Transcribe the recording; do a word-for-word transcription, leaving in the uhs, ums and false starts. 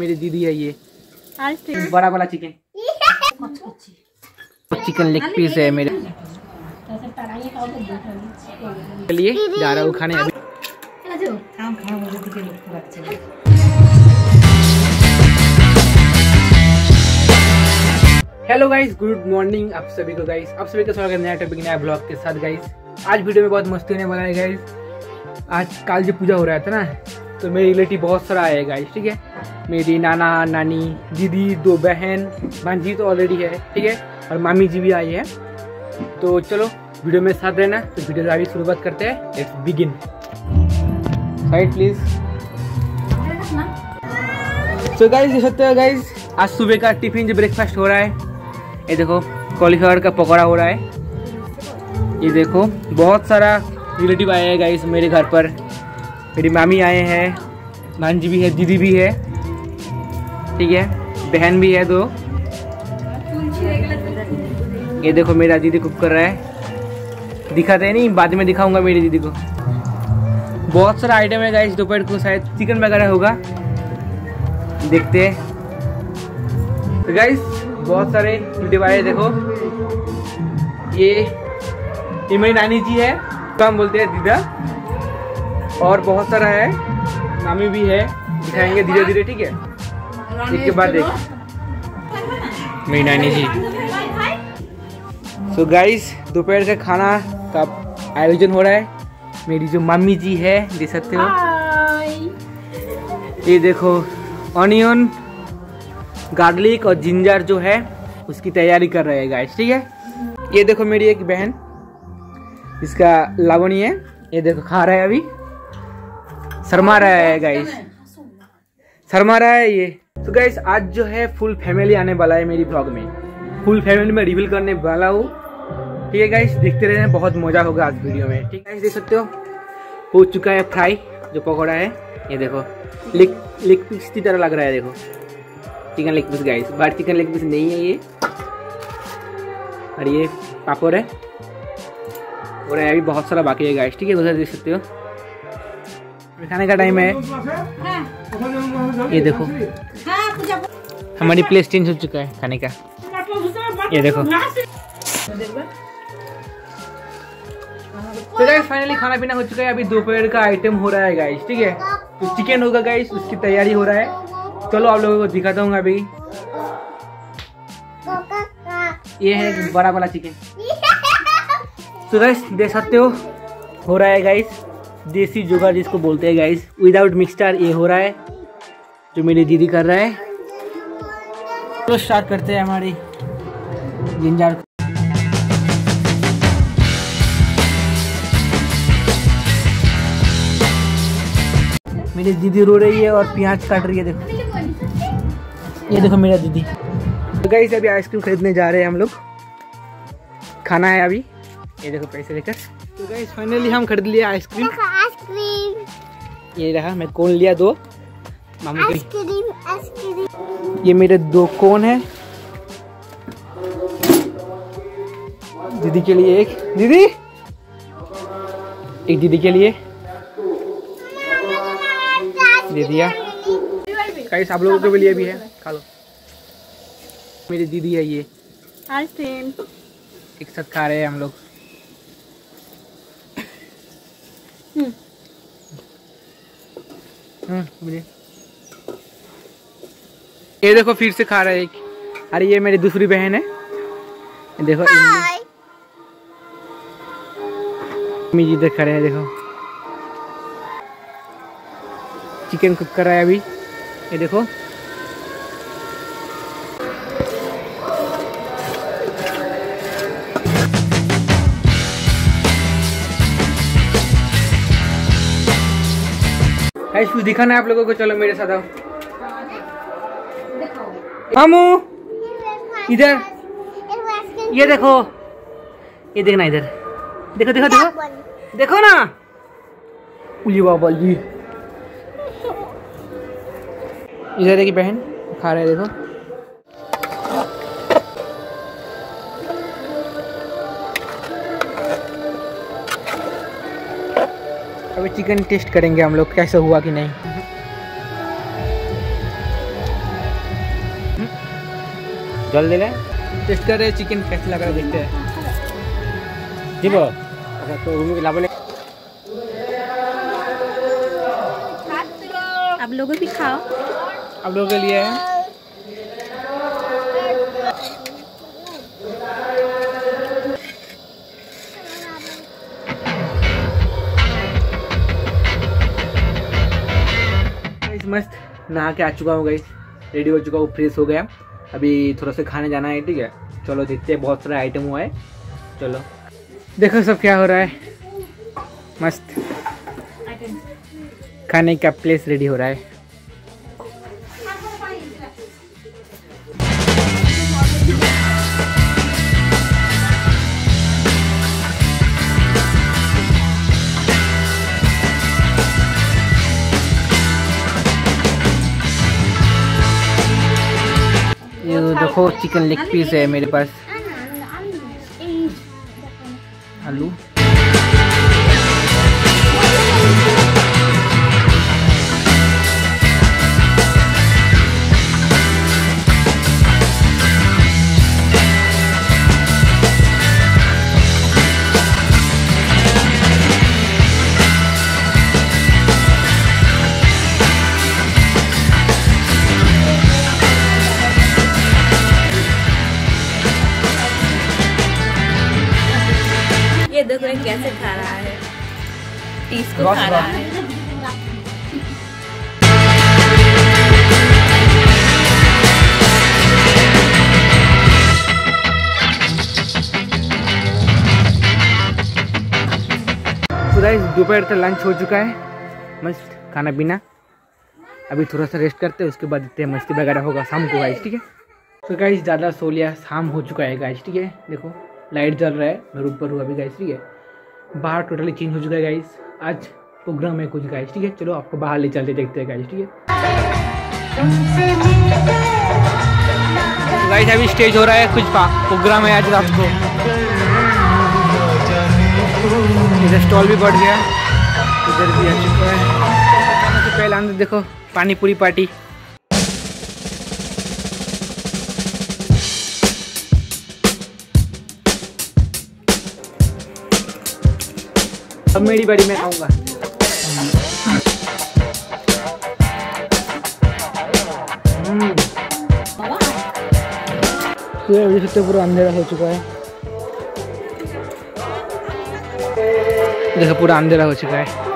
मेरी दीदी है ये बड़ा वाला चिकन चिकन लेग पीस है मेरे लिए जा रहा हूँ खाने अभी। हेलो गाइस, गुड मॉर्निंग आप सभी को गाइस। आप सभी का स्वागत है नया टॉपिक नया ब्लॉग के साथ गाइस। आज वीडियो में बहुत मस्ती होने वाला है गाइस। आज काल जो पूजा हो रहा था ना, तो मेरे रिलेटिव बहुत सारा आए गाइस, ठीक है। मेरी नाना नानी दीदी दो बहन भांजी तो ऑलरेडी है, ठीक है, और मामी जी भी आई है। तो चलो वीडियो में साथ रहना। तो वीडियो का अभी शुरुआत करते हैं, let's begin. Side please. So guys ये सत्य है गाइस, आज सुबह का टिफिन जो ब्रेकफास्ट हो रहा है, ये देखो कॉलीफ्लावर का पकौड़ा हो रहा है। ये देखो बहुत सारा रिलेटिव आए हैं गाइस मेरे घर पर। मेरी मामी आए हैं, भांजी भी है, दीदी भी है, ठीक है, बहन भी है दो। ये देखो मेरा दीदी कुक कर रहा है, दिखाते नहीं, बाद में दिखाऊंगा मेरी दीदी को। बहुत सारा आइटम है गाइस, दोपहर को शायद चिकन वगैरह होगा, देखते हैं। तो गाइस बहुत सारे रिलेटिव आए, देखो ये ये मेरी नानी जी है, काम बोलते हैं दीदा, और बहुत सारा है, मामी भी है, दिखाएंगे धीरे धीरे, ठीक है। इसके बाद देख मेरी नानी जी। सो गाइस दोपहर का खाना का आयोजन हो रहा है। मेरी जो मम्मी जी है देख सकते हो, ये देखो ऑनियन गार्लिक और जिंजर जो है उसकी तैयारी कर रहे हैं गाइस, ठीक है। ये देखो मेरी एक बहन, इसका लावणी है, ये देखो खा रहा है, अभी शर्मा रहा है गाइस, शर्मा रहा है ये। तो गाइस आज जो है फुल फैमिली आने वाला है मेरी ब्लॉग में, फुल फैमिली में रिवील करने वाला हूँ, ठीक है गाइस। देखते रहना, बहुत मजा होगा आज वीडियो में, ठीक है। देख सकते हो हो चुका है फ्राई जो पकौड़ा है, ये देखो लेग लेग पीस की तरह लग रहा है, देखो chicken leg piece guys, but chicken leg piece नहीं है ये। और ये पापड़ है, और अभी बहुत सारा बाकी है गाइस, ठीक है, उधर देख सकते हो। खाने का टाइम है, ये देखो हमारी प्लेस चेंज हो चुका है खाने का, ये देखो। तो गाइस फाइनली खाना पीना हो चुका है, अभी दोपहर का आइटम हो रहा है गाइस, ठीक है। तो चिकन होगा गाइस, उसकी तैयारी हो रहा है। चलो आप लोगों को दिखाता हूँ अभी। ये है बड़ा वाला चिकन। तो गाइस देख सकते हो हो रहा है गाइस, देसी जुगाड़ जिसको बोलते हैं गाइस, विदाउट मिक्सचर ये हो रहा है, जो मेरी दीदी कर रहा है। तो स्टार्ट करते हैं हमारी जिंजर। मेरी दीदी रो रही है और प्याज काट रही है, देखो ये देखो मेरा दीदी। तो गाइस अभी आइसक्रीम खरीदने जा रहे हैं हम लोग, खाना है अभी, ये देखो पैसे लेकर। तो गाइस फाइनली हम खरीद लिया आइसक्रीम, ये रहा, मैं कोन लिया दो मामू को। ये मेरे दो कोन है, दीदी के लिए एक, दीदी एक दीदी के लिए दे दिया। गाइस आप लोगों के लिए भी है, खा लो। मेरी दीदी है ये, आइसक्रीम एक साथ खा रहे हैं हम लोग। हम्म हम्म ये देखो फिर से खा रहे हैं एक। अरे ये मेरी दूसरी बहन है, देखो मम्मी जी देख रहे हैं, देखो चिकन कुक कर रहा है अभी, ये देखो। गाइस कुछ दिखाना है आप लोगों को, चलो मेरे साथ आओ। मामू इधर, ये देखो, ये देखना इधर, देखो देखो देखो देखो ना, उली बाबा जी। इधर देखिए बहन खा रहे हैं, देखो अभी चिकन टेस्ट करेंगे हम लोग, कैसा हुआ कि नहीं। जल दिले टेस्ट कर रहे चिकन कैसे लग रहा है देखते हैं। जीव अच्छा तो रूम के लाभ आप लोगों भी खाओ। आप लोगों के लिए है। मस्त नहा के आ चुका हूँ गाइस, रेडी हो चुका हूँ, फ्रेश हो गया। अभी थोड़ा सा खाने जाना है, ठीक है। चलो देखते हैं, बहुत सारा आइटम हुआ है। चलो देखो सब क्या हो रहा है। मस्त खाने का प्लेस रेडी हो रहा है। ये देखो चिकन लेग पीस है मेरे पास, आलू देखो कैसे खा रहा है, इसको खा रहा है। तो गाइस दोपहर तक लंच हो चुका है, मस्त खाना पीना। अभी थोड़ा सा रेस्ट करते हैं, उसके बाद देखते हैं मस्ती वगैरह होगा शाम को गाइस, ठीक है। तो गाइस ज़्यादा सो लिया, शाम हो चुका है गाइस, ठीक है। देखो लाइट जल रहा है, मैं ऊपर हूँ अभी गाइस, ठीक है। बाहर टोटली चेंज हो चुका है गाइस, आज प्रोग्राम है कुछ गाइस, ठीक है। चलो आपको बाहर ले चलते देखते हैं गाइस, ठीक है। तो गाइस अभी स्टेज हो रहा है, कुछ प्रोग्राम है आज रात को। इधर स्टॉल भी बढ़ गया, इधर भी आ चुका है। खाने से पहले अंदर देखो पानी पूरी पार्टी। अब मेरी बारी, मैं खाऊंगा। अभी से पूरा अंधेरा हो चुका है, देखो पूरा अंधेरा हो चुका है।